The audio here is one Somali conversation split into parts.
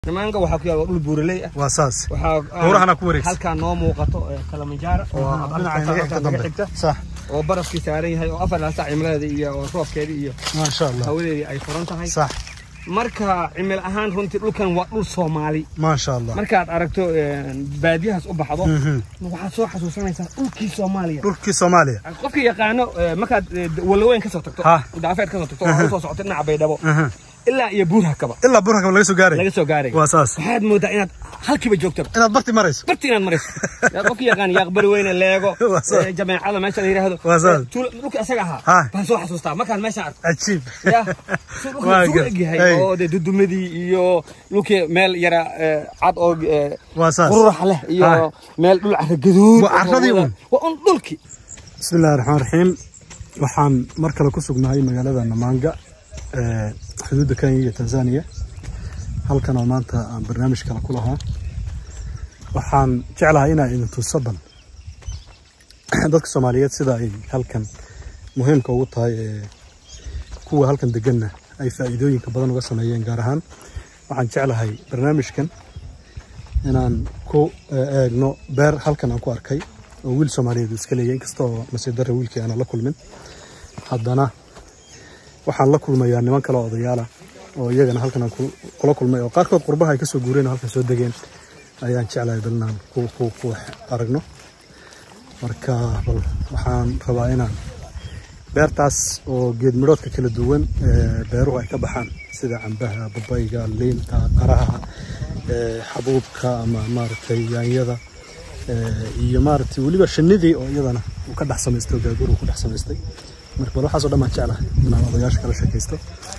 nimanka waxa ku yaalo dhul buuraley ah waasaas buurahana ku wareegsan halka noo muuqato Kilimanjaro oo dhinaca dambe صح oo barafki saaran yahay oo afar saac cimilada iyo roobkeeda iyo ma sha Allah hawadeedii ay furan tahay صح marka cimil ahaan runtii dhulkan waa dhul Soomaali ma sha Allah marka aad aragto baadiyahaas u baxdo waxa soo xasuusanaysaa dhulkii Soomaaliya qofkii yaqaano marka walaweyn ka soo tagto daafeed ka soo tagto oo soo socotay dhinaca Baydhabo إلا يبورها كبا إلا بورها كبا ليسو غاري ليسو غاري واساس هاد مودا إناد هالكيبا جوكتب إناد برتي مريس إناد مريس يا قفكي يغاني يغبر وين الليغو جميع على ماشا اللي هذا واساس لوكي أساقها بانسو حسوستا ما كان ماشا عارف عجيب يا سوقي هاي أو دي دودو مدي يو لوكي ميل يرى عاد أو واساس قرورح له يو ميل دول عرق جدود وعرضي وان دولكي بسم الله الرحمن الرحيم waxaan markale ku sugnahay magaalada Namanga xuduudda Kenya iyo Tanzania halkan oo maanta aan barnaamij kala ku lahaa waxaan jeclahay inaan idin tusaban dadka Soomaaliyeed sida ay halkan muhiimka ugu tahay kuwa halkan deganna ay faa'iidooyinka badan uga sameeyeen gaar ahaan waxaan jeclahay barnaamijkan inaan ku eegno beer halkan aan ku arkay oo wiil Soomaaliyeed iska leeyahay kastoo nasiibdarro wiilkii aan la kulmin haddana waxaan la kulmayaa niman kale oo odayaal ah oo iyagana halkan aan kula kulmay oo qaarkood qurbaha ay ka soo guureen halkan soo degeen ayaan jeclahay dalnaan ku aragno marka bal waxaan rabaa inaan beertaas oo geed midhoodka kala duwan beeruhu ay ka baxaan sida cambaha babayga liinta qaraha xabuubka ama maaragtay yaanyada iyo maaragtay waliba shinidii oo iyadana uu ka dhaxsameystay gaaguru ku dhaxsameystay marka waxa soo dhamaan jeclahay inaan odayaasha kala shaqeysto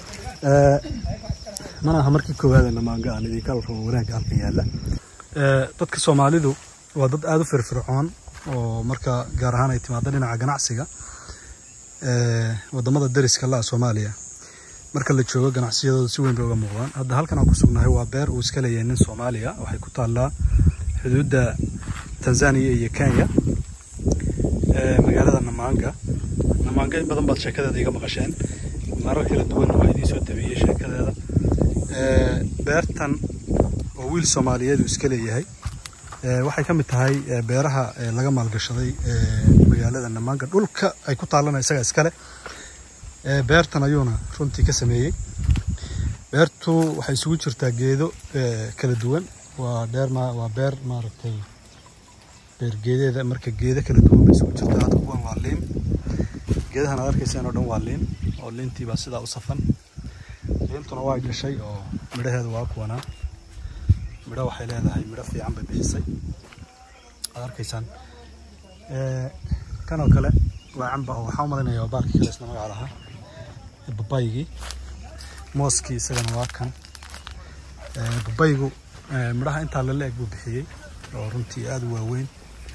mana aha markii koowaad Namanga aan idin kala rabo wanaagga halkan yaala dadka Soomaalidu waa dad aad u firfircoon oo marka gaar ahaan ay timaado dhinaca ganacsiga wadamada dariska la Soomaaliya marka la joogo ganacsiyadooda si weyn bay uga muuqdaan hadda halkan aan ku sugnahay waa beer uu iska leeyahay nin Soomaaliya waxay ku taallaa xuduudda Tanzania iyo Kenya magaalada Namanga in badan baad sheekadeeda iga maqasheen marar kala duwan oo idin soo tabiyay sheekadeeda beertan oo wiil Soomaaliyeed uu iska leeyahay waxay ka mid tahay beeraha laga maalgashaday magaalada Namanga dhulka ay ku taalana isaga iska leh beertan ayuuna runtii ka sameeyay beertu waxay isugu jirtaa geedo kala duwan waa beer maaragtay beer geedeeda marka geedo kala duwan bay isugu jirtaa hadda kuwan waa liin geedahan aad arkaysaan oo dhan waa liin oo liintii baa sidaa u safan liintuna waa gashay oo midhaheedu waa kuwana midho waxay leedahay midho fiican bay bixisay aad arkaysaan kan oo kale waa camba oo waxaan u maleynayaa baarkii kale isna magaca lahaa babaygii mooskii isagana waa kan babaygu midhaha intaa la leeg buu bixiyey oo runtii aad u waaweyn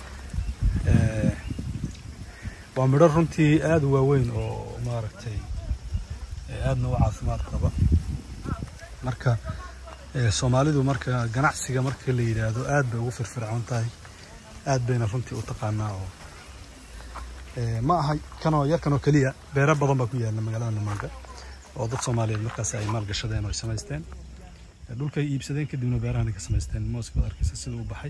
waa midho runtii aad u waaweyn oo maaragtay aadna u caafimaad qaba marka Soomaalidu marka ganacsiga marka la yiraahdo aad bay ugu firfircoon tahay aad bayna runtii u taqaanaa oo ma aha kanoo yarkanoo kaliya beero badan baa ku yaala magaalada Namanga oo dad Soomaaliyeed markaas ay maal gashadeen oo samaysteen dhulka ay iibsadeen kadibna beerahan ka samaysteen mooska arkaysa sida uu baxay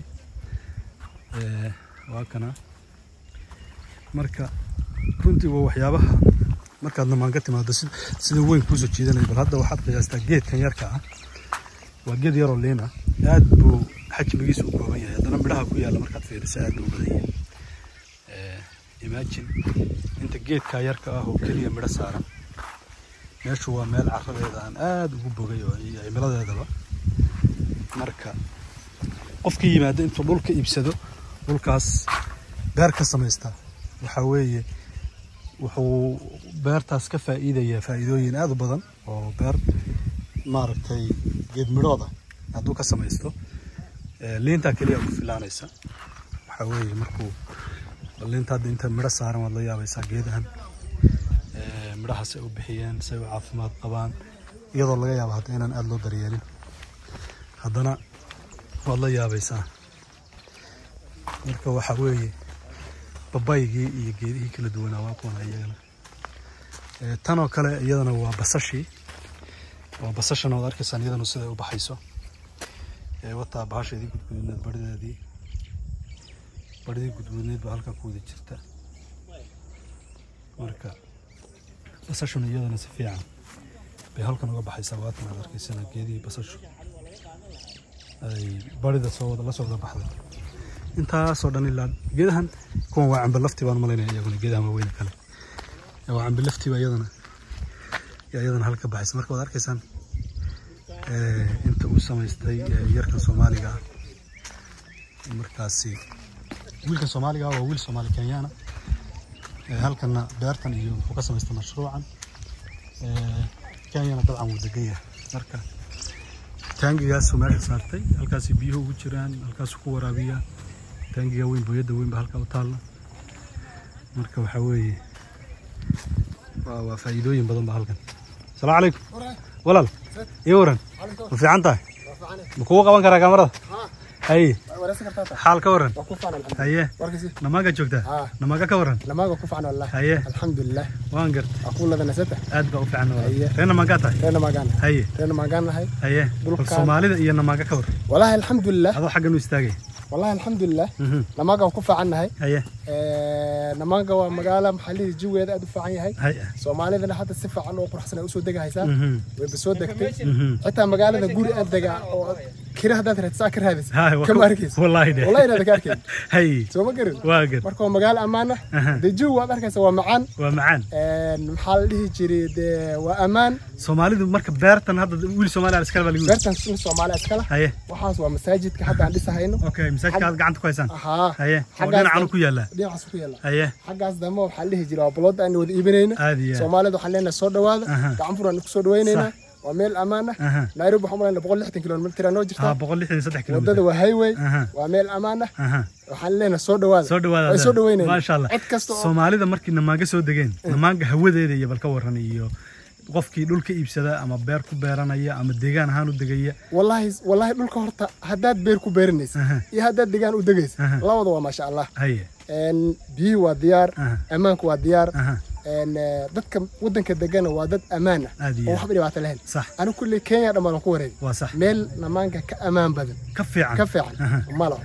waa kana marka runtii waa waxyaabaha markaad Namanga timaado sida weyn ku soo jeedanay bal hadda waxaad qiyaastaa geedkan yarka ah waa geed yar oo liin ah aad buu xajmigiisu u kooban yahay haddana midhaha ku yaala markaad fiiriso aad u badan yahay imagine inta geedka yarka ah oo kaliya midho saaran meeshu waa meel carradeeda aan aad ugu bogay oo cimiladeedaba marka qofkii yimaado intuu dhulka iibsado dhulkaas beer ka samaysta waxa weeye wuxuu beertaas ka faa'iidayaa faa'iidooyin aad u badan oo beer maaragtay geed midhooda hadduu ka samaysto liinta kaliya ku filaanaysa waxa weeye markuu liinta hadda inta midho saaran waad la yaabaysaa geedahan midhahaas ay u bixiyeen say u caafimaad qabaan iyadoo laga yaabo hadda inaan aad loo daryeelin haddana waad la yaabaysaa marka waxa weeye babaygii iyo geedihii kala duwanaa waa kuwan iyagana tan oo kale iyadana waa basashii وبسشنا وذكر سنيدا نصير وبحيسه wataa bahasheedii gudguduudneed badhidii gudguduudneed baa halkaa ku wada jirta marka basashuna iyadana si fiican bay halkan uga baxaysaa waatan aad arkaysana geedihii basashu ay badhida la soo wada baxday intaasoo dhan ilaa geedahan kuwan waa cambe laftii baan malaynaya iyaguna geedahan waaweyn kale waa cambe laftii baa iyadana halka baxaysa marka waad arkaysaan inta uu samaystay yarkan Soomaaliga markaasi wiilkan Soomaaliga waa wiil Soomaali Kenyaana halkana beertan iyo wuxuu ka samaystay mashruucan Kenyana dabcan wuu degan yahay marka taangigaas meesha saartay halkaas biyuhu ugu jiraan halkaas ku waraabiya taangiga weyn booyada weyn baa halka u taala marka waxa weeye waa faa'iidooyin badan baa halkan السلام عليكم ولا يورن في عنده مكوه قوان كرا كاميرا هاي حال كورن هاي نماغا جوجتا نماغا كورن نماغا كفعنا والله هاي الحمد لله وانقر اقول لنا سته ادبا وفعنا والله رينا ماغاتا رينا ماغانا هاي الصوماليدا iyo نماغا كور والله الحمد لله هذا حق انه يستاغي والله الحمد لله نماغا كفعنا هاي نماغا waa magaalo maxalli jiweeda aad u fiican yahay Soomaalidana hadda si fiican oo quruxsan ay u soo degaysaa way soo degtay xitaa magaalada guri aad dega oo kirahda raadsaa ka raadis kama arkaysa wallahi inaad ka arkay hay soo ma garan waagar marka waa magaalo ammaan ah dejiw waad arkaysaa waa macaan maxaa la dhihi jiray waa ammaan Soomaalidu marka beertan hadda wiil Soomaali iska baa lagu beertan Soomaali iska waxaas waa masaajidka hadda aan dhisahayno okay masaajidka aad gacanta ku haysan haye dhinaca ku yaala haye xagaas damo waxa la dhihi jiray blood aan wada iibinayna Soomaalidu waxa leenahay soo dhawaada gacan furan ku soo dhaweynayna waa meel ammaan ah Nairobi waxa malayna 160 kilomitir noo jirta 163 kilomitir wadada waa highway waa meel ammaan ah waxa leenahay soo dhawaada ma sha Allah Soomaalida markii namaaga soo dageen namaaga hawadeeda iyo balka waran iyo qofkii dhulka iibsada ama beer ku beeranaya ama deegaan ahaan u degaya wallahi dhulka horta hadaad beer ku beeranaysa iyo hadaad deegaan u degaysa labada waa ma sha Allah biyo waa diyaar amaanku waa diyaar dadka wadanka degana waa dad ammaan ah oo waxba dhibaato lahayn anu kulli Kenya dhamaan ku wareey meel namaanka ka ammaan badan ka fiican malo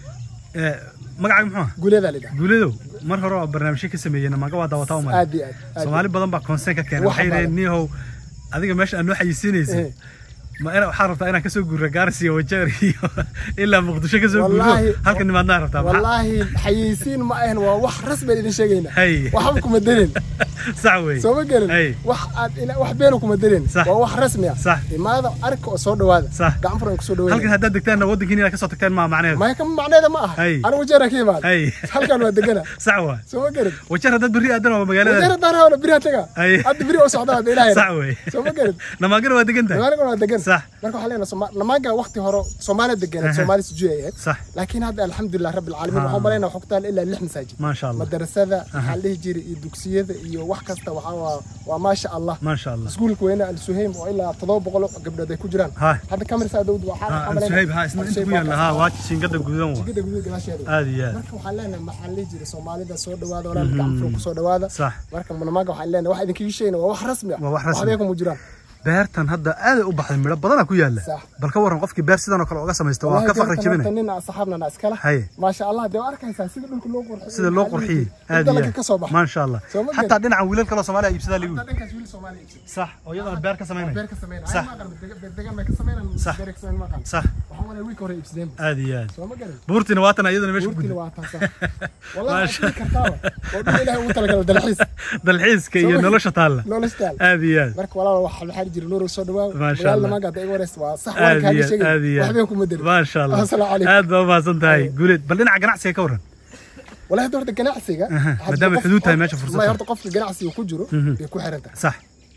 magaca muxuu guuleedo mar hore oo barnaamij ka sameeyay namaanka waa daawataa uma Soomaali badan baa concern ka keenay waxay leeyihiin adiga meesha aan waxaysiinaysa ما أنا حاربت أنا كسوق رجارسي وجاري إلا مقدشة كسوق هالك إني ما نعرف طبعا والله حيسين ما إحنا وح رسم اللي نشجعنا وحبكم الدرين سعوي سو مقرن وح بينكم الدرين وح رسمي صح لماذا أرك صود هذا صح قام فرن صود هذا هالك هذا دكتور ودك هنا كسوق دكتور ما معناه ما يكمل معناه ما أنا وجارة كيف هالك أنا ودكنا سعوة سو مقرن وجارة هذا بري أدنى ومجاله وجارة دارها ولا بري هتلقى هذا بري وصعد هذا إلهي سعوي سو مقرن لما قالوا ودك أنت لما قالوا ودك أنت صح marka waxa leena namaga waqti hore Soomaali degan Soomaali sujuuyeed laakiin hadda alxamdulillah rabbil alamin waxa maleena xogtaan ila 6 masaajid ma sha Allah madrasada xallihi jiri iyo dugsiyada iyo wax kasta waxa waa ma sha Allah iskuulka weena al-Suhaym oo ila 700 gabdhood ay ku jiraan hadda kamarisa dawd waxa al-Suhaym isna inta ku yaala waa singada gudan aadiya marka waxa leena maxalli jiri Soomaalida soo dhawaada walaal gacmo ku soo dhawaada marka namaga waxa leena wax idinka sheeyna waa wax rasmi ah waxay ku jiraan beertan hadda aad u baxday midho badan ku yaala balka waran qofkii beer sidan oo kale uga sameeysto waa ka faqri jibinay tanina asxaabna iskala ma sha Allah de arkaysa sida dhulka loo qurxiyo sida loo qurxiyo aad ma sha Allah hatta dhinaca wiilal kale Soomaaliya iibsada ligu dhankaas wiil Soomaaliya صح ويلا beer ka sameeyay صح deegaan ma ka sameeyay صح صح waxaan walaal wiil hore iibsadeen aad iyo aad buurtina waatan ayadana meesha buurtina waatan صح wallahi ma kartaa oo ilaahay uu talagalay dalxiiska iyo nolosha taala aad iyo aad marka walaal waxa جري نور الصدوة وقال ما قاعد يقول استوى صح ولا كان شيء وحبيكم مدرب ما شاء الله هذا ما صنتهاي قلت بلنا على قناعسي كورن ولا هدور القناعسي مدام الحدود هاي ماشي فرصة ما يرتقى قف القناعسي وكجرو يكون حرنته صح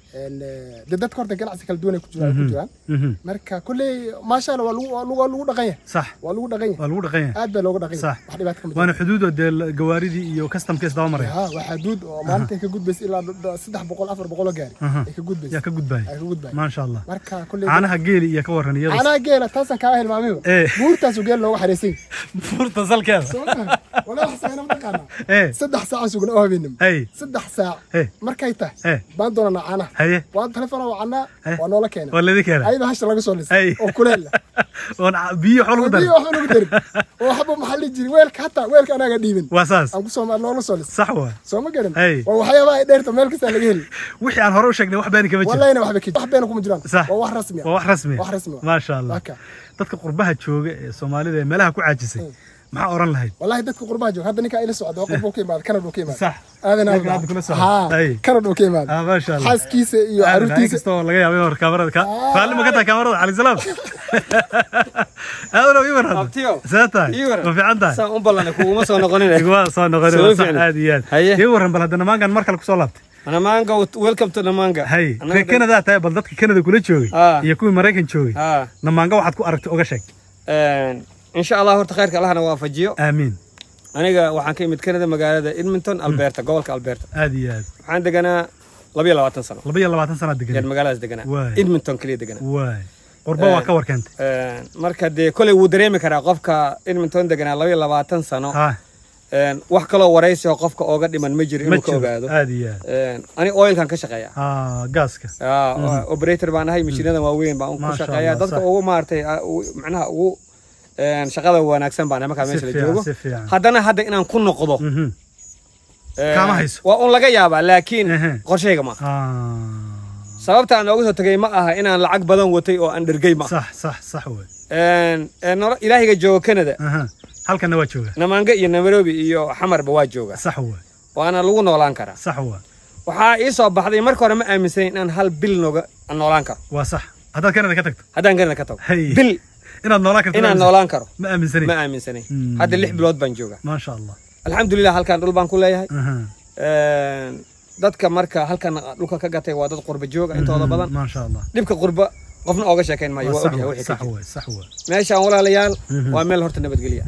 ددت كورت القناعسي كل دون كجران مركا كل ما شاء الله لو دقيه صح ولو دقيه هذا لو دقيه صح وانا حدود الجواريدي iyo custom case daba maray وحدود maanta ka gudbis ilaa 300 400 gaari ka gudbis ya ka gudbay ma sha Allah marka kulli anaha geeli iyo ka waran iyada ana geela taasan ka ahel maamiyo buurtaas geel looga xareysay buurta salkeeda wala xasayna maqana 3 saac sugan oo habeenimo 3 saac markay tahay baan doonana ana وأنا تلفون وعنا وأنا ولا كنا ولا ذيك أنا أيضا هشتغل صولس وكلها بيو حلو بدر بيو حلو بدر وحبوا محل يجري ويلك حتى ويلك أنا قديم واساس أقول سوما الله صولس صحوة سوما قرن وحيا ما يدير تملك سالجيل وحي عن هروش أجني واحد بينك بيجي والله أنا واحد بكي واحد بينكم مجران وواحد رسمي واحد رسمي ما شاء الله dadka qurbaha jooga ee Soomaalida meelaha ku caajisay maxaa oran lahayd wallahi dadka qurbaha jooga hadda ninka ila socdo qurbo ka imaad Canada ka imaad sax aadana aad kula socdo Canada ka imaad ma sha Allah xaaskiisa iyo caruurtiisa isto laga yaabay hor kaamarada ka faalimo ka taa kaamarada Ali Salaam aadana iyo warad saata ma fiicanta saan u ballan kuuma soo noqonin soo noqonin sax aad iyo waran bal hadana maangan markale ku soo laabtay أنا مانجا welcome to Namanga. هاي كندا تاي بلدك كندا كله شوي يكون مريكان شوي نمانجا واحد كو أركت أوجشك إن شاء الله هرت خيرك الله أنا وافجيو آمين أنا جا وحن كلمة كندا مقالة إدمنتون ألبرتا جولك ألبرتا هذه عندك أنا لبي 20 سنة لبي 20 سنة دقنا يعني مقالة دقنا إدمنتون كلية دقنا واي قربا وكور كنت مركز كل ودريمي كرا قفك إدمنتون دقنا لبي 20 سنة wax kale oo waraysi oo qofka ooga dhiman ma jiro inuu ka ogaado ani oil kan ka shaqeeya gaaska operator baan ahay mishiinada waaweyn baan ku shaqeeya dadka ugu maartay macnaha ugu shaqada wanaagsan baan markaa meesha la joogo haddana inaan ku noqdo kama hayso waa un laga yaabaa laakiin qorsheyga ma sababta aan uga soo tagay ma aha inaan lacag badan watay oo aan dhergay ma صح way ilaahiga joogo Canada halkana waa jooga Namanga iyo Nairobi iyo Xamarba waa jooga sax way waana lagu noolaan karaa sax way waxa ii soo baxday marka hore ma aaminsan inaan hal bil noolaan karo waa sax hadaan Canada ka tagto bil inaan noolaan karo ma aaminsanay hadda 6 bilood baan jooga ma sha Allah alxamdulillah halkan dhul baan ku leeyahay dadka marka halkan dhulka ka gatay waa dad qurba jooga intooda badan ma sha Allah dibka qurba qofna ooga sheekayn maayo waa ogyahay wixii صح meeshaan walaalayaal waa meel horta nabadgelyo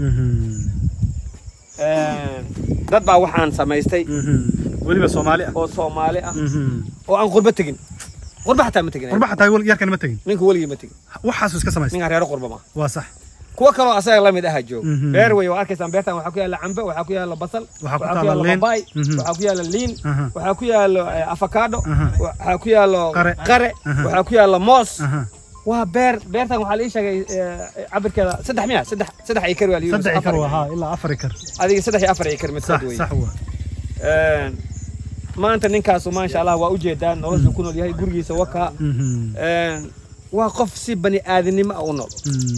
dad baa waxaan samaystay waliba Soomaali ah oo aan qurba tagin qurba xataa ma tagin qurba xataa yarkan ma tagin ninka waliga ma tagin waxaas iska samaystay ninka reer qurba ma waa sax kuwa kale oo asaga la mid ah joog beer way oo arkaysan beertan waxa ku yaala cambe waxa ku yaala basal waxa ku yaala babaay waxa ku yaala liin waxa ku yaala avocado waxa ku yaala qare waxa ku yaala moos waa beertan waxa la ii sheegay cabirkeeda 3 acre waa liiyo 3 acre waa ilaa 4 acre adiga 3 acre mid sax waa maanta ninkaas ma sha Allah waa u jeedaan nolosha ku nool yahay gurigiisa waka waa qof si bani aadanimo u nool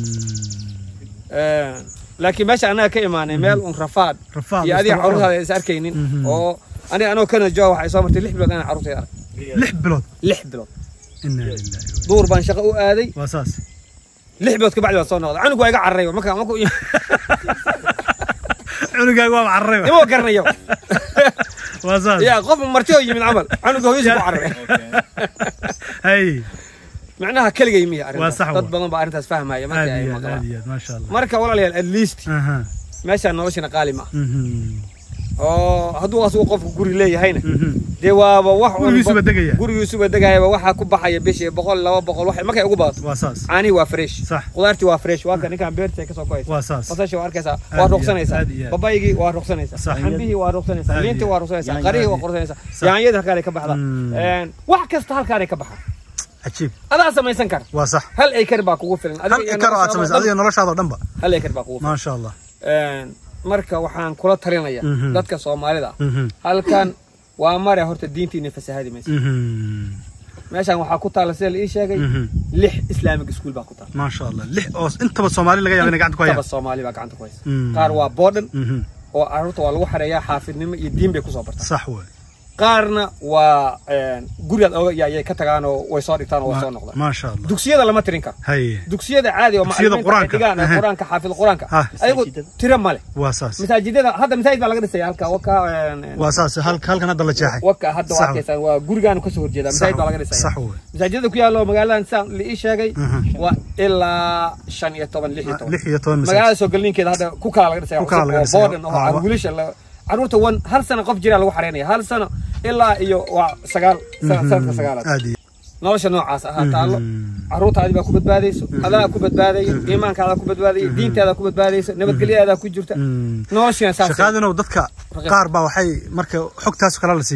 laakiin meesha anaga ka imaanay meel un rafaad iyo adiga carruurtaada is arkaynin oo anoo kana jooga waxay soo martay 6 bilood ana carruurtayda arkay 6 bilood inna lillahi دور بان شقة وآدي واساس لح بيوت كبعد وصلنا عنق وايق عرّي وما كان ماكو عنق وايق عرّي مو قرني يوم واساس يا قف مرتين يجي من العمل عنق هو يسبق عرّي هاي معناها كل جاي مية عرّي واسح تطبق بعرف تفهم هاي ما شاء الله مركب ولا لي الليست ماشي أنا وش نقالي ما هذو أسوق قف قري لي هنا دوا بوح قري يوسف الدجاجة بوحها كوب حية بيش بقول لا بقول واحد ما كان يقبض واساس عاني وافريش صح قدرتي وافريش وكان كان بيرتي كسر كويس واساس واساس شو أركزها وارقصنا يسا بابا يجي وارقصنا يسا حنبيه وارقصنا يسا لينتي وارقصنا يسا قريه وارقصنا يسا يعني يده كاري كبحة واحد كستهل كاري كبحة عجيب هذا أسمى يسنكر وصح هل أي كربا كوفلن هل كربا أسمى هذه نلاش هذا دنبا هل أي كربا كوفلن ما شاء الله marka waxaan kula talinaya dadka Soomaalida halkan waa mare horta diintiina fasahaadi meeshan waxa ku taala seel ii sheegay 6 islaamic school baa ku taala ma sha Allah 6 oo intaba Soomaali laga yaabay gacanta ku hayaan intaba Soomaali baa gacanta ku haysa qaar waa boodhan oo carruurta waa lagu xareeyaa xaafidnimo iyo diin bay ku soo bartaan sax way qaarna waa guriga oo yaay ka tagaan oo way soo dhigtaan oo soo noqdaan ma sha Allah dugsiyada lama tirin karo dugsiyada caadi oo quraanka xaafid quraanka ayagu tira male waasaas masaajidada hadda masaajid baa laga dhisay halka waka waasaas halkan hadda la jeexay waka hadda waa kaysan waa gurigaan ka soo horjeeda masaajid baa laga dhisay sax way masaajidada ku yaalo magaaladan saan la ii sheegay waa ilaa 15 magaalada soo galinkeeda hadda ku kala laga dhisay boodhan oo angulisha carruurta hal sano qof jira lagu xareynaya hal sano ilaa iyo waa 9 sagaalaad nolosha noocaas ah taalo carruurtaadi baa ku badbaadayso adaa ku badbaadayo iimaankaada ku badbaadayo diintaada ku badbaadayso nabadgelyada ku jirta nolosha saas shaqadana dadka qaar baa waxay marka xogtaas kala la siiyo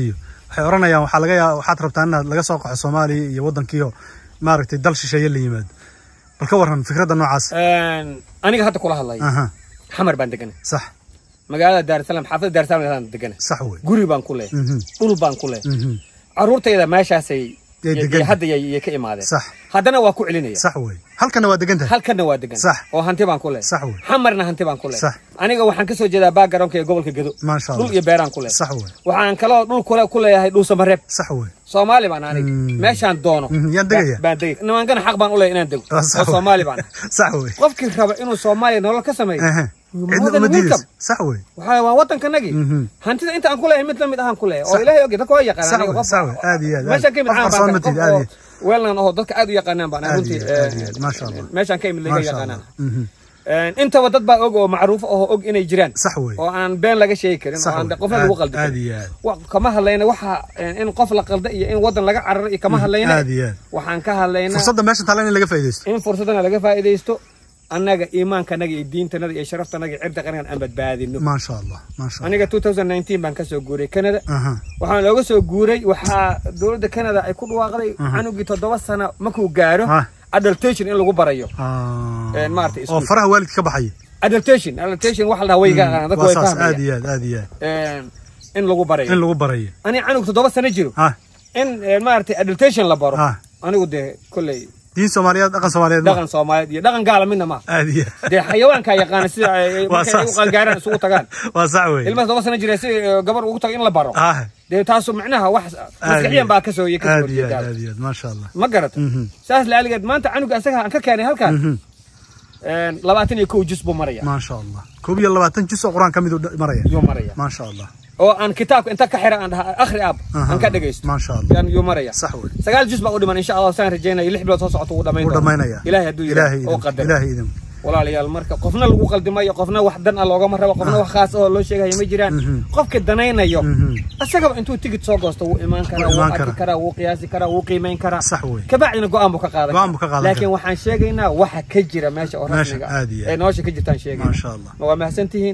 حيورنا يا وحلقة يا وحات ربطنا لقى سوق الصومالي يودن كيو ماركتي دل شيء اللي يمد بالكورن فكرة إنه عاص أنا قهرت كلها الله حمر بندقنا صح مقالة دار السلام حافظ دار السلام هذا دقنا صح وي قري بان كله طول بان كله عرورته إذا ما شاسي حد يكيم هذا صح هذا واكو علينا صح وي هل كنا وادقنته هل كنا وادقن صح وهنتي بان كله صح وي حمرنا هنتي بان كله صح أنا وحن كسو جدا باقرام كي قبل كجدو ما شاء الله دول يبيران كله صح وي وحن كلا دول كله يا دول سمرب صح وي صومالي بان أنا ماشي عن دونه يندقيا بعدين إنما كان حق بان ولا إن ندق صومالي بان صح وي قف كل خبر إنه صومالي نقول كسمي عندنا مدينة صح وي وحنا وطن كنجي هنتي أنت عن كله مثل مثل عن كله أو إلهي يجي تكوي يقرأ صح وي صح وي هذه ماشي كم عام ولا أنا هذا كأدو يقنان بنا ما شاء الله ماشي كم اللي يقنان أنت ودت بقى أوج معروف أو إنه يجران صح وي وأنا بين لقى شيء كده عند قفل الوقل هذه وكما هلينا وح إن قفل قلدي إن وطن لقى عر كما هلينا هذه وحن كهلينا فرصة ماشي طالعين لقى فايدة إن فرصتنا لقى فايدة يستو أنا إيمان كنجي الدين تنادي شرفت نجي عبد كنا أنبت بعد إنه ما شاء الله ما شاء الله أنا 2019 بنكسر جوري كندا وحنا لو كسر جوري دولة كندا يكون واقعي عنو جيت دوّس سنة ماكو جاره adaptation إن لو بريو ما أعرف اسمه فرح والد كبحية adaptation واحد هوي جا هذا كويس هذه إن لو بريو أنا عنو جيت دوّس سنة جرو إن ما أعرف adaptation لبرو أنا ودي كله دين سوماليات دقن سوماليات دقن قال منا ما هذه ده حيوان كي يقان سي وقال جارن سوق تقان واسعوي المس دوّس سنة جري سي قبر وقت إن لبرو ده تاسو معناها واحد مسكحيا باكسو يكسر هذه ما شاء الله ما قرأت ساس لعلي قد ما أنت عنك أسكها أنك كاني هل كان لبعتين يكون جسبه مريا ما شاء الله كوبي لبعتين جسب قرآن كم مريا يوم مريا ما شاء الله أو أن كتاب أنت كحرة عند آخر أب أنك دقيست ما شاء الله يعني يوم مريا صحوي سقال جسب أقول من إن شاء الله سنة رجينا يلح بلا تصعد ودمينا يا إلهي هدو إلهي إذن ولا لي المركب قفنا الوقل دمية قفنا وحدنا الله مرة وقفنا وخاص الله شيء هي مجران قف كدناينا يوم السقف أنتوا تيجي تصوغستوا إيمان كرا وأكل كرا وقياس كرا وقيمين كرا صحوي كبعنا قام بكقاضي لكن وحن شيءنا وح كجرة ماشي أوراسنا نوش كجرتان شيء ما شاء الله وما سنتين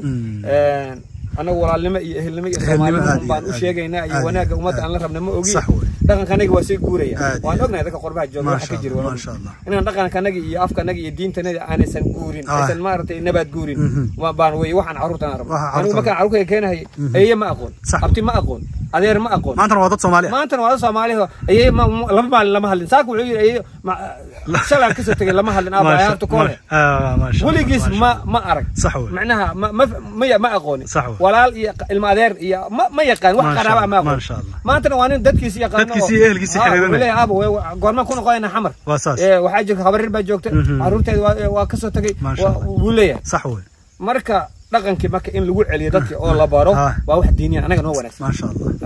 أنا ولا لما يسمعون بان وشيءنا يوانا قومت أنا ربنا ما أجي دكان كناجي واسيق كوريا وأنا أقول هذا كقربة جوا ما شاء الله إن دكان كناجي يأف كناجي الدين تنادي أنا سنكورين أنا مارت نبات كورين وبان ويوحن عروتنا ربنا أنا ما كان عروك كأنه هي ما أقول أبتي ما أقول أدير ما أقول ما أنت نوادت صومالي ما أنت نوادت صومالي هي ما لما هل ساق وعي هي شلون كسرت لما هل أبا يا تكونه ما شاء الله ولي جس ما أرك صحوي معناها ما أقول صحوي ولا المادير ما يقان واحد أنا ما أقول ما شاء الله ما أنت نوانين دتكيس يقان دتكيس الكيس حريرنا ولا أبو قرما كونه قاينا حمر واساس وحاجة خبر البجوكت عروتي وكسرت ولا صحوي مركا دقنك marka in lagu celiyo dadka oo la baro waa wax diiniyan anaga noo wanaagsan ma sha Allah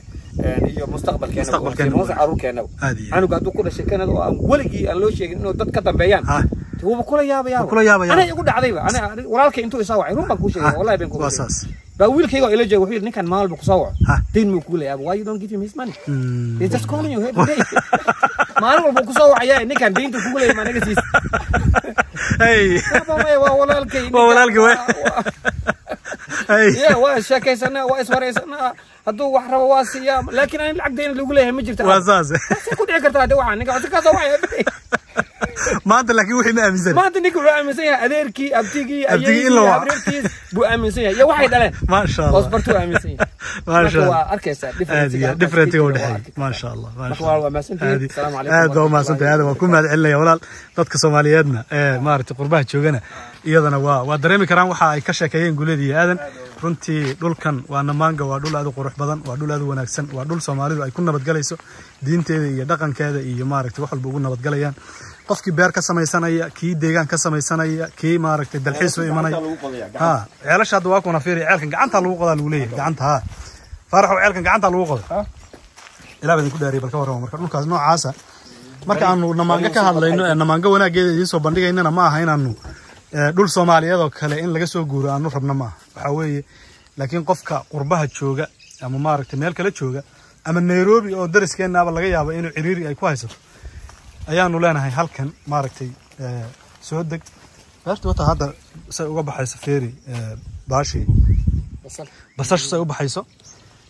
iyo mustaqbalkeena caruurkeena anigu haduu ku dhashay Canada oo aan waligii aan loo sheegin inuu dad ka dambeeyaan tuuba kula yaabaya ana igu dhacdayba ana walaalkay intuu isaa wacay run baan ku sheegay wallahi baan ku wasaas ba wiilkayga ila jeeyo wuxuu ninkan maal buu ku soo waco diin mu ku leeyahay why you don't give him his money he's just calling you every day maal walba ku soo wacay ninkan diinta ku leeyahay anaga siis hey walaalkay يا واشكي سنة واسمر سنة هدو وحرة واسية لكن أنا العقد اللي يقول لها مجرد واساس كل عقد هذا وعن قاعد كذا وعي ما أنت لكن وحي ما أمزن ما أنت نقول أمزنها أديركي أبتيجي إلا أبريرتيز بو أمزنها يا واحد عليه ما شاء الله أصبرتوا أمزنها ما شاء الله أركيسة ديفرنت يقول حي ما شاء الله ما شاء الله ما سنتي السلام عليكم هذا ما سنتي هذا وكل ما علنا يا ولاد dadka Soomaaliyeedna maartay qurbaha joogana iyadana waa dareemi karaan waxa ay ka sheekeeyeen guuladii aadan runtii dhulkan waa Namaanga waa dhul aad u qurux badan waa dhul aad u wanaagsan waa dhul Soomaalidu ay ku nabad galayso diinteeda iyo dhaqankeeda iyo maartay wax walba ugu nabad galayaan qofkii beer ka samaysanaya kii deegaan ka samaysanaya kii maartay dalxiis u imanaya ceelasha hadda waa kuna fiiri ceelkan gacanta lagu qodaa lagu leeyahay gacanta faraxo ceelkan gacanta lagu qodaa ilaa badan ku dhaariyay balka warama marka dhulkaas noocaasa marka aanu Namaanga ka hadlayno Namaanga wanaageeda idin soo bandhigaynana ma aha inaanu dhul Soomaaliyeed oo kale in laga soo guuro aanu rabna ma waxa weeye laakiin qofka qurbaha jooga ama maaragtay meel kale jooga ama Nairobi oo dariskeennaba laga yaabo inuu ciriiri ay ku haysato ayaanu leenahay halkan maaragtay soo deg beertu wata hadda say uga baxayso feeri baashi basashu say u baxayso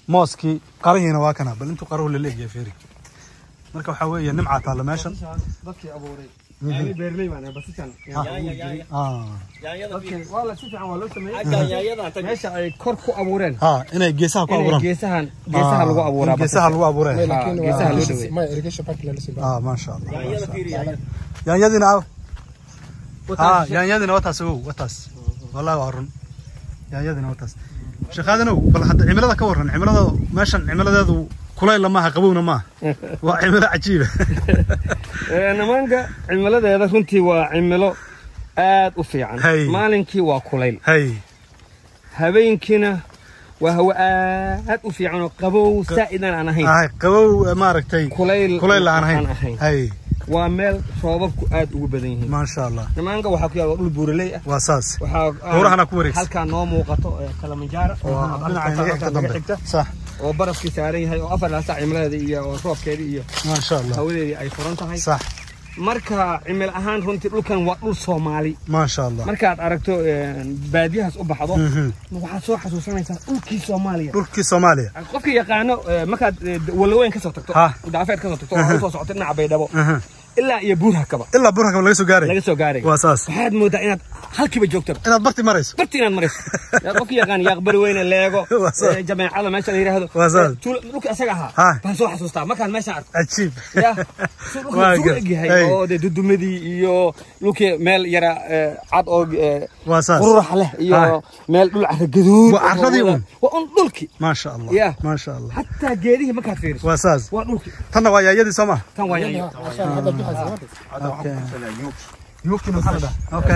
موسكي قريهنا واكنا بل انتو قروه اللي يا فيري marka waxa weeye nimca taala meeshan dadkii abuuray yani beerley baan bas tan yaayada wala si fiican waa loo sameeyay yaayada meesha ay kor ku abuureen inay geesaha ku abuuraan geesaha lagu abuuraa geesaha lagu abuuraa geesaha loo dhaweey ma irrigation pipe la soo ma sha Allah yaayada fiiri yaayadina yaayadina wataas wallahi waa run yaayadina wataas shaqadana bal hadda cimilada ka waran cimilada meeshan cimiladeedu كلي لما هقبونا ما وعمل عجيبة نمانجا عمله هذا كنتي وعمله آد وفيعا مالنكي وكليل هبين كنا وهو آد وفيعا قبو سائدا أنا هين قبو ماركتي كليل أنا هين ومال صوابك آد وبدينه ما شاء الله نمانجا وحكي على البورلية واساس ورهنا كوريكس هل كان نوم وقطع كلامنجارة صح وبرف كساري هاي وأفر لا تعمل هذه وصوف كذي ما شاء الله هودي أي فرنسا هاي صح marka cimil ahaan runtii dhulkan waa dhul Soomaali ma sha Allah markaad aragto baadiyahaas u baxdo waxaad soo xasuusanaysaa dhulkii Soomaaliya qofkii yaqaano markaad walaweyn ka soo tagto daafeed ka soo tagto oo soo socotay dhinaca Baydhabo ilaa iyo buurhakaba laga soo gaaray waasaas waxaad moodaa inaad halkiiba joogto inaad barti marayso yaa qofkii yaqaan yaqbar weyna leego jameecada meesha la yiraahdo dhulkii asaga ahaa baan soo xasuustaa markaan meesha arko ajiib yaa oo dudumadii iyo dhulkii meel yara cad oo qurux leh iyo meel dhul gaduud carradii waa dhulkii ma sha Allah ma sha Allah hatta geedihi markaad fiiriso waasaas waa dhulkii tan waa yaayadii Soomaa tan waa yaayadii يمكن محمد اوكي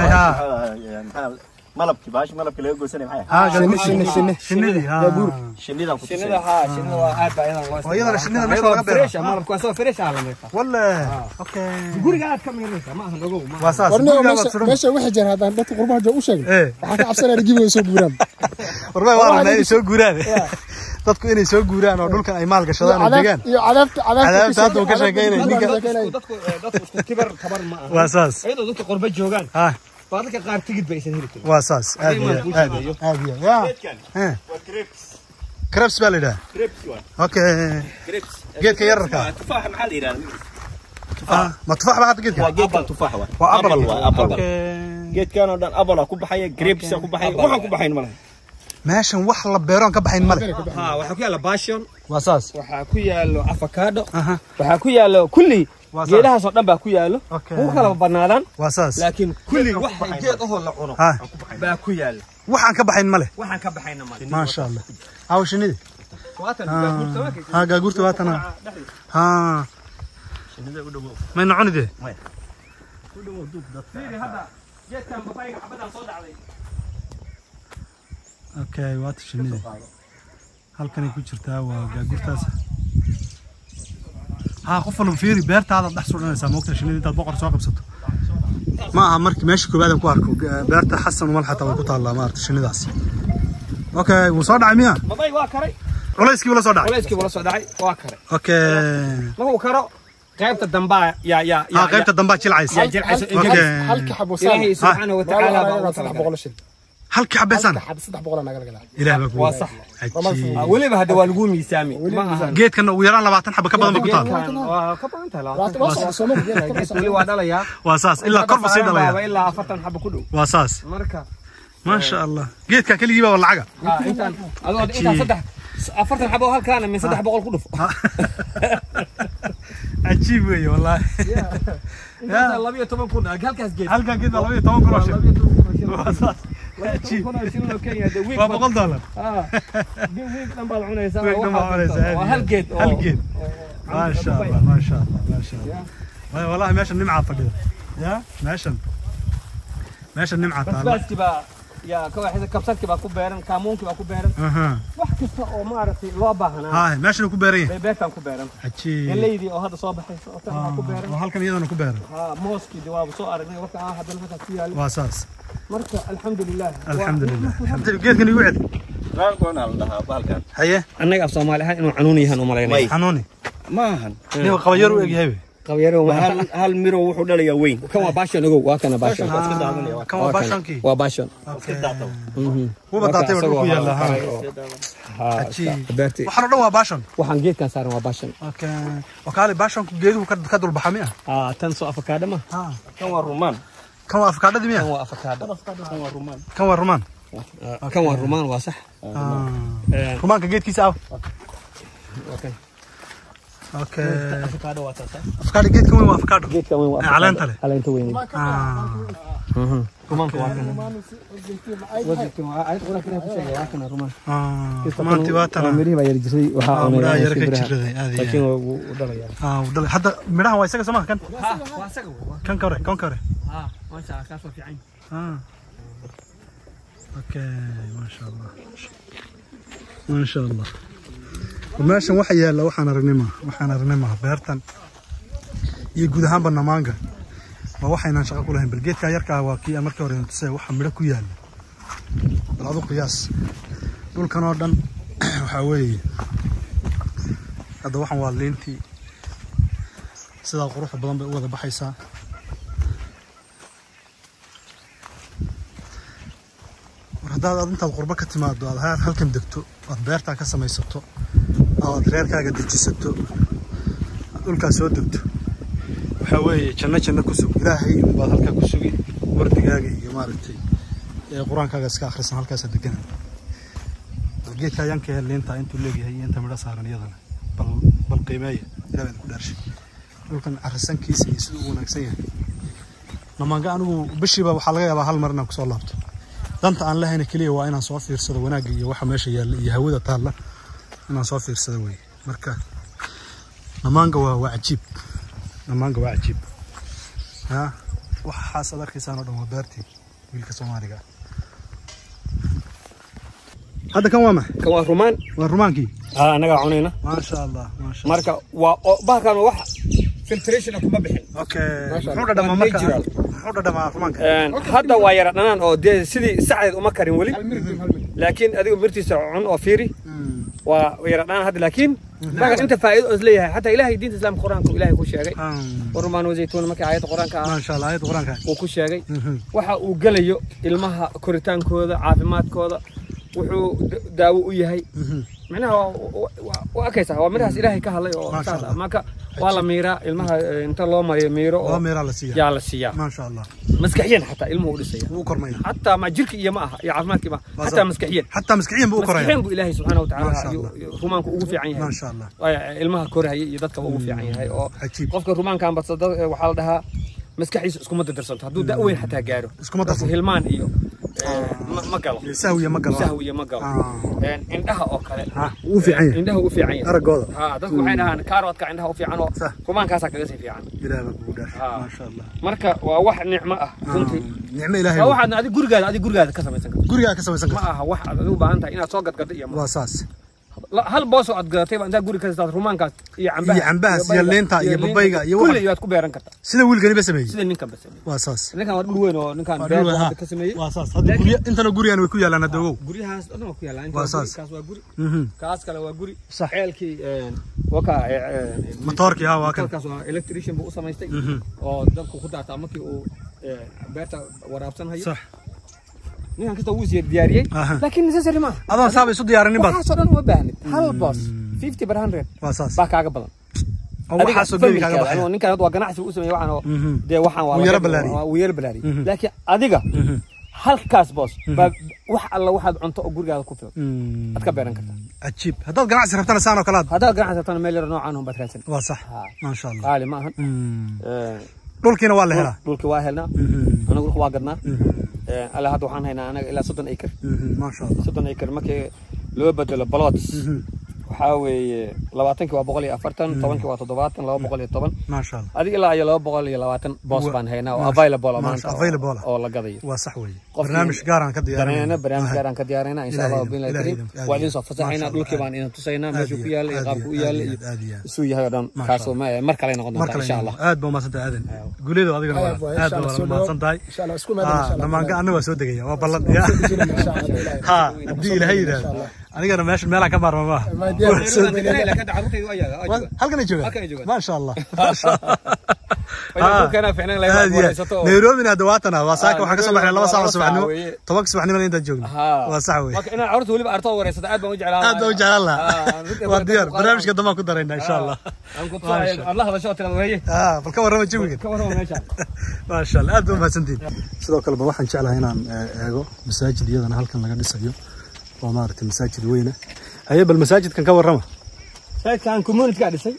ملبكي باش ملبكي لو غوسني معايا شنيدي شنيدا aad baa ayadana shinida meesha laga beero malabku soo fresh ah la meesha walla okay guriga aad ka meeraysa ma ahan ogow ma waasaas meesha waxa jira hadaan dadka qurbaha u sheegay waxa ka cabsanay rigibo soo guuraan warbay waa inay soo guuraan dadku inay soo guuraan oo dhulkan ay maal gashadaan oo deegaan iyo cadaabta ka shaqeynay dadku isku kibar tabar ma aha waasaas ayadoo dadka qurba joogan baadka qaar tigid bay isan heli karaan waasaas aad ya كريبس بالله اوكي جيت كيركا تفاح محل يران ما تفاح بعد جيت ابل تفاح وابل جيت كانوا دان ابل ku baxay grapes ku baxay waxa ku baxayn malaha meeshan wax la beeroon ka baxayn male waxa ku yaala passion waasaas waxa ku yaalo avocado waxa ku yaalo kulli geedahaas oo dhan baa ku yaalo ku kala banaadaan waasaas laakiin kulli wax geed oo la cuno baa ku yaalo waxaan ka baxayn male ma sha Allah aw shinidi gaagurta waatana shinida u dhawo ma nacunide u dhawo duub dad fiiri hada geedkan babayga xabadan soo dhacday okay waat shinidi halkan ay ku jirtaa waa gaagurtaas qof walba fiiri beertaada dhax suranaysa moogta shinida inta boqor soo qabsato ما عمرك ماشي كوبادن كواركو بيرتا حسن ومال حتى وكوتا الله مارت شنيداس اوكي وصاد عميا باباي وا كاري وليسكي ولا صدعي وا كاري اوكي ما هو كارو قيبت الدنبا يا قيبت الدنبا جلعيس halka xabuusan subhanahu wa ta'ala halka xabeesan xab 300 naga laga ilaahay baa waa sax waliba hada waa lagu miisaami geedkan ugu yaraan 20 xabo ka badan ku taal waa ka badan taal wali waa dhalaya waa saas ilaa korba sii dhalaya ilaa 40 xabo ku dhow waa saas marka ma sha Allah geedka kaliya waa lacaga intaan saddex 40 xabo halkaan min 300 ku dhufo عجيب وي والله يا الله 12 كون halkaas geed كده 12 كروش عجيب $100 ويك دنبال cunaysa هل جيد ما شاء الله ما شاء الله ما شاء الله والله ماشي النمعه فقده يا ماشي النمعه بس تبقى يا كواحد كبساتك بقى كوبيرن كامونك بقى كوبيرن wax kasta oo maartay loo baahnaa meeshan ku beeray beertan ku beeran galeeydi oo hada soo baxay oo tan ku beeran halkan iyadana ku beeran mooski jawaab soo aragnay marka hadan halka ku yaalo waasaas marka alxamdulillah geedkan igu cid raan koona la dhahaa baalkan haye anaga Soomaali ahaan inuu xanuun yahan u maleynay xanuuni maahan niyo qabayar u eg yahay qabyaro hal miro wuxuu dhalayaa weyn kan waa baashan ogow waa kana baashan kan waa baashankii waa baashan huba daatay wuxuu ku yaala beerti waxaan dhan waa baashan waxaan geedkan saaran waa baashan wakaali baashanku geeduhu ka dul baxamay tan soo afakaada ma kan waa rumaan kan waa afakaadadii miya kan waa afakaada kan waa rumaan kan waa rumaan kan waa rumaan waa sax rumaanka geedkiisa ah okay afakaado waa taas afakaado geedkan weyn waa afakaado geedkan weyn waa caleenta leh caleenta weyn rumaanka waa kan wajibtu ay qora kale ku sheegay waa kan rumaan rumaanti waa tan mirihi baa yar jiray waxa aan yar ka jiray aad laakiin uu dhalaya uu dhalay hadda mirahan waa isaga Soomaa kan waa isaga kan kore ما شاء الله كاسو في عين اوكي ما شاء الله ما شاء الله وماشي waxa yaala waxaan aragnaa beertan iyo guud ahaan barnaamijka ma waxayna shaqo ku lahayn balgeedka yarka waa kii markii hore inta waxa midho ku yaala baladu qiyaas dhulkan oo dhan waxa weeye hadda waxaan waa leentii sida qurux badan bay u wada baxaysaa hadaad intaad qurba ka timaado aad halkan degto aad beerta ka samaysato aad reerkaaga dejisato dhulkaas soo degto waxa weeye janno ku sug ilaahay baad halka ku sugi wardigaaga iyo maaragtay quraankaaga iska akhrisan halkaas degan geedka yanka leenta intuu leeyahay inta midho saaran iyadana bal qiimeeya ilaahay ku dhaarshay dhulkan carsankiisa iyo sidoo wanaagsan yahay namaanga anigu bishiiba waxa laga yaabaa hal mar inaan ku soo laabto danta aan lahayn kaliya waa inaan soo fiirsado wanaagga iyo waxa meesha yaala iyo hawada taalla inaan soo fiirsado way marka namaanga waa cajiib ha waxa sadarkiisana oo dhan waa beertii wiilka Soomaaliga هذا كم وما؟ كم رومان؟ والرومانكي؟ أنا قاعدين. ما شاء الله ما شاء الله. مركا وباكر واحد فلتريشن أكو ما بحين. أوكي. حوض دم مركا. حوض دم رومانك. هذا واير أنا أو دي سيدي سعد ومكرم ولي. لكن هذه مرتي سعون وفيري. وواير أنا هذا لكن. لكن أنت فائد أزليها حتى إلهي دين الإسلام قرآن إلهي كل شيء. والرومان وزيتون مكة آيات قرآن كا. ما شاء الله آيات قرآن كا. وكل شيء. وح وقليو المها كورتان كوذا عافمات كوذا. wuxuu daawo u yahay macnaha waa kaysa waa miraas ilaahay ka hadlay oo taas marka waa la miira ilmaha inta loo mariyo miiro oo miira la siiya yaa la siiya ma sha Allah maskaxiyan hatta ilmuhu u dhisaya uu kormayna hatta ma jirka iyo ma aha iyo caafimaadkii ma hatta maskaxiyan buu koraya maskaxiyan buu ilaahay subhanahu wa ta'ala rumaanku ugu fiican yahay ma sha Allah ilmaha koraya iyo dadka ugu fiican yahay oo qofka rumaanka aan badsado waxa la dhahaa maskaxiisa isku ma darsanto hadduu da weyn hatta gaaro isku ma darsanto hilmaan iyo ما قالوا سهوية ما قالوا عندها أوكله وفي عين عندها وفي عين أرجوده ضد وحينها كاروت عندها وفي عنه كمان كاسة كذا في عنه إلهي مقبول ما شاء الله مركا وواحد نعمة كنت نعمة إلهي واحد هذه جرجال كسمة سنك ما واحد ذو بعنتها إنها صاقت قضية واساس لا هل بوسو أتقطع عندها جوري كذا رومان كات يعنباس يلينتا يببيجا كل يوم تكون بيرن كتا سيدا ويل قريب سمي سيدا نكان بس واساس نكان وربوين نكان بيرن كسمي واساس هذا جوري أنت لو جوري أنا ويكويا لنا دوغو جوري هاس أنا ويكويا لنا واساس كاس وجوري كاس كلا وجوري صح عيلكي وكا مطاركي ها واكن كاس إلكتريشن بقصة ما يستيق أو دم كخدعة تامكي أو بيرتا ورابسن هاي صح نحن كده وزي دياري لكن نسأل ما هذا صعب يسود ديارني بس حصلنا وباند هل باص 50 واساس باك عقبلا أو حاسو جيبي كذا أنا نكان هذا وقناع في أسمه وعنه ده وحنا وير بلاري لكن أديكا هل كاس باص وح الله واحد عن طاق جورج هذا كفر أتكبر أنك عجيب هذا القناع سرفتنا سنة وكلاد هذا القناع سرفتنا ميلر نوع عنهم بثلاثين وصح ما شاء الله عالي ما دولكينا والله هلا دولك واهلنا أنا أقول واقدنا على هذا وحنا هنا أنا إلى 60 أكر ما شاء الله 60 أكر مكة لو بدل بلاطس وحاوي 20 كوا بقولي أفرتن 10 كوا تضباطن لو بقولي 10 ما شاء الله هذه إلا يلا بقولي 20 باص بان هنا وافيلابل ما افيلابل أو لقضية وصحوي برنامج قارن كديارنا برنامج قارن كديارنا إن شاء الله بين الكريم وعدين صفصحينا دول كمان إن تسينا مشوا فيها لغاب ويا سوي هذا كاسو ما مركلين قدام إن شاء الله آد بوما سنت آدن قولي له هذا آد بوما سنت هاي إن شاء الله اسكو ما لما قعدنا وسود جيا وبلد يا ها دي الهيدا anigana meesha meelaha ka maarma ma halkan jooga ma sha Allah Nairobi na dawaatana waa saaka waxa ka soo baxay 2 saac subaxnimo 10 subaxnimo inta joogno waa sax weey marka inaan carruurta waliba arto wareysada aad baan u jeclaa waa diyaar barnaamijka dama ku darayna insha Allah Allah hada shoo tirada weeye bal ka warama jawiga ka warama meesha ma sha Allah aad u mahadsantiin sidoo kale waxaan jeclahay inaan eego masaajidiyadana halkan laga dhisayo oo maartay masaajid weyn ah bal masaajidkan ka warama kan community ka dhisay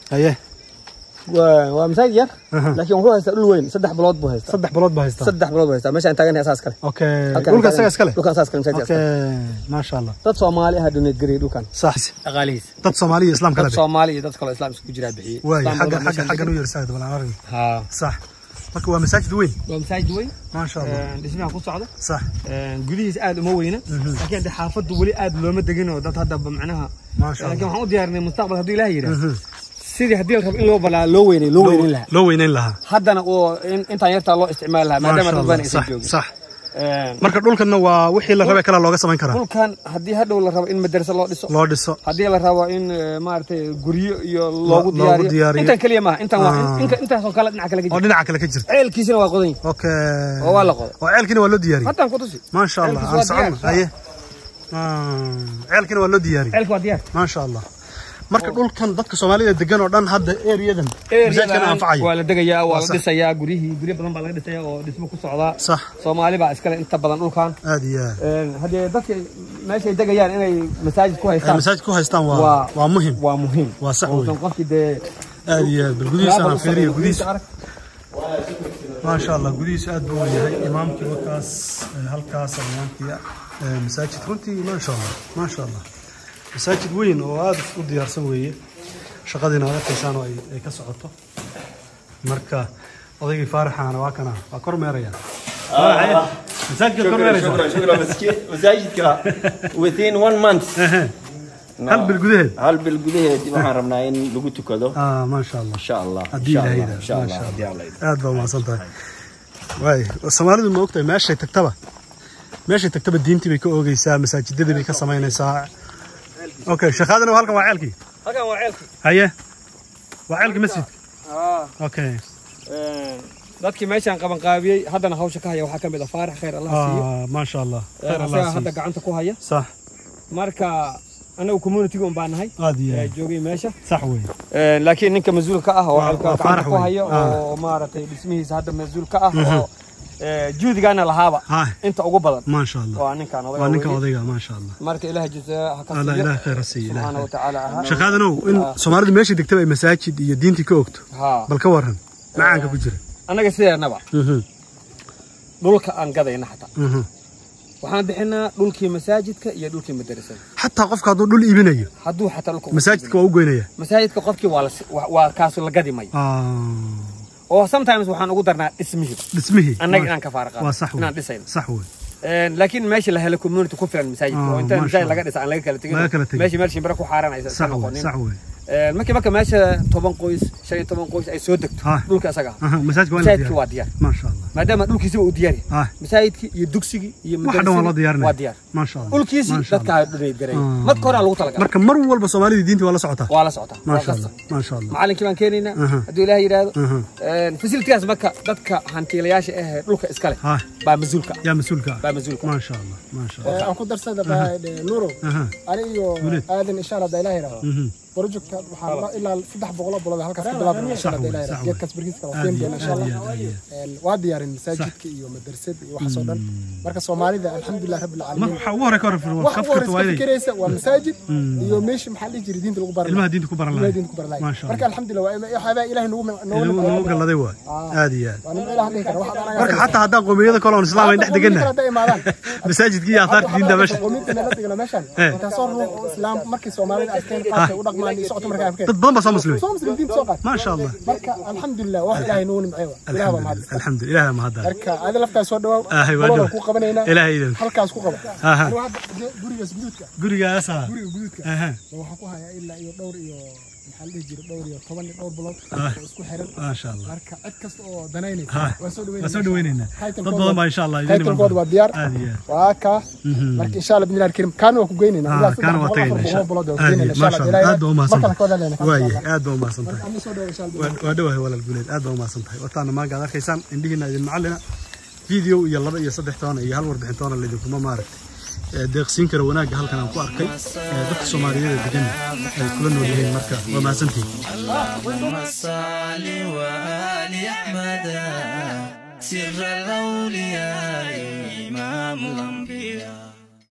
waa masaajid yar laakiin wuxuu haystaa dhul weyn 3 bilood buu haystaa 3 bilood buu haystaa meesha aan taaganahay asaas kale okay dhulka asaas kale masaajid okay ma sha Allah dad Soomaali ah doonay gari dhulkan sax aqaalihiis dad Soomaali Islaam kale Soomaali dad kale Islaam isku jira bixiyay xagga u yarsaad bal aan sax marka waa masaajid weyn ma sha Allah dhismaha ku socdo sax gudihiis aad uma weyna laakiin xaafadu wali aad looma degin oo dad hadda macnaha ma sha Allah laakiin waxaan u diyaarinay mustaqbal hadii Ilaahay yiraahdo sidii hadii la rabo in loo balaa loo weyneyn lahaa haddana oo inta yarta loo isticmaal lahaa maadaama dad badan aysan joogin sax marka dhulkana waa wixii la rabay kala looga sameyn karaa dhulkan hadii hadhow la rabo in madrasa loo dhiso hadii la rabo in maartay guriyo iyo loogu diyaariyo inta kaliya ma inta soo kala dhinaca kale ka jirto ceelkiisina waa qodan okay oo waa la qodo oo ceelkina waa loo diyaariyay haddaan ku tusi ma sha Allah aan socon haye ceelkina waa loo diyaariyay ceelku waa diyaar ma sha Allah marka dhulkan dadka Soomaalida degan oo dhan hadda areadan masaajidkan anfacay waa la degayaa waa la dhisayaa guriyo badan baa laga dhisayaa oo dhismo ku socda sax Soomaali baa iskale inta badan dhulkan aad iyo hadii dadka meesha ay degayaan inay masaajid ku haystaan waa muhiim waa sax weey qofkii de aad iyo bilgudiisa aan fiiriyo gudiisa ma sha Allah gudiisa aad buu yahay imaamkii wakaas halkaas imaamkii masaajid runtii ma sha Allah masaajid weyn oo aad u diyaarsan weeye shaqadina aad qiisaan oo ay ka socoto marka odaygii Faaraxana waa kana waa kormeeraya masaajidka kormeeraya masaajidka within 1 month hal bil gudaheed waxaan rabnaa in lagu tukado ma sha Allah insha Allah aad baa maasantahay way Soomaalidu ma ogtahay meeshay tagtaba diintii bay ka oogaysaa masaajidada bay ka sameynaysaa اوكي شخادنا وهلكم وعيلكي هيا وعيلكي مسجد اوكي dadkii meeshan qaban qaabiyay hadana hawsha ka haya waxa kamid ah Faarax khayr Allah siiyo ma sha Allah khayr Allah siiyo hadda gacanta ku haya صح marka anagu community-ga un baanahay joogay meesha sax weey laakiin ninka mas'uulka ah oo gacanta ku haya oo maartay dhismihiisa hadda mas'uulka ah oo juudigana lahaaba inta ugu badan ma sha Allah waa ninka odayga ma sha Allah marka Ilaahay jazaa ha ka siiyo Allah Ilaahay khayr siiyo subhanahu wa ta'ala shaqadana in Soomaalidu meesha degtay ay masaajid iyo diintii ka ogto bal ka waran macaanka ku jira anaga sideednaba dhulka aan gadayna xataa waxaan bixinaa dhulkii masaajidka iyo dhulkii madrasada xataa qofka haduu dhul iibinayo haduu xataa dhulka masaajidka waa u goynaya masaajidka qofkii waa kaas la gadimay oo sometimes waxaan ugu darnaa dhismihii annaga inaan ka faarqaa inaan dhisayno sax weey laakiin meesha la helo community ku filan masaajidka oo inta masaajid laga dhisa aan laga kala tagin meesha shimbira ku xaaranaysa sax weey marka meesha 10 qoys 15 qoys ay soo degto dhulka asaga masaajidka waa diyaar ma sha Allah maadaama dhulkiisa uu diyaar yahay masaajidka iyo dugsiga iyo madrasada waa diyaar ma sha Allah dhulkiisa dadka ay dheed garay marka hore lagu talagalay marka mar walba Soomaalida diinta waa la socotaa ma sha Allah macallinkii baan keenayna hadii Ilaahay yiraahdo facilities marka dadka hantiilayaasha ah dhulka iskale baa mas'uulka ma sha Allah aan ku darsada baa nuuro aniyo aadan insha Allah Ilaahay yiraahdo بروجكت waxaa ilaa 300 bilood halkaas ka bilaabay insha Allah Ilaahay geedkaas birkiiska oo keen insha Allah waa diyaarin masaajidka iyo madrasada iyo wax soo dhan marka Soomaalida alxamdulillah rabbil caalamiin waxa ugu hore ka horfir waa qafkarta waa masaajid iyo meesh maxaa la jiri diinta lagu baran ilmaha diinta ku baran lahayd marka alxamdulillah waxa Ilaahay nagu galaday waa aad iyo aad marka xataa hadaa qoomiyada kale oo islaam ay dhex deganaa masaajidka iyo afarta diinta meesha inta soo islaam markii Soomaalida askeen qaatay u dhaqmaan dad badan baa muslim ma sha Allah marka alxamdulillah wax Ilaahay noo nimceeyo Ilaahay ma hadda alxamdulillah ma hadda marka aad laftaa soo dhawaw ku qabanayna Ilaahay halkaas ku qaba gurigaas guduudka gurigaas waxa ku haya ilaa iyo dhowr iyo maxaa la jira dhowr iyo 10 dhowr block oo isku xiran ma sha Allah marka cid kasta oo danaynay waa soo dhaweynayna dad badan ma insha Allah idin iman waa diyaar waa ka marka insha Allah bismillahir karim kan waa ku geynayna kan waa tagayna insha Allah aad baa ma santahay way aad baa ma santahay waa dhawahay walaal guuleed aad baa ma santahay wataana ma gaad arkaysan indhihiina idin macallina video iyo 2 iyo 3 toona iyo hal warbixin toona la idinku ma maaragtay deeqsiin kara wanaagga halkan aan ku arkay dadka Soomaaliyeed degan ay kula nool yihiin marka waa maasantii Allahumma salli wa ali Ahmad sirra al-awliya imam al-anbiya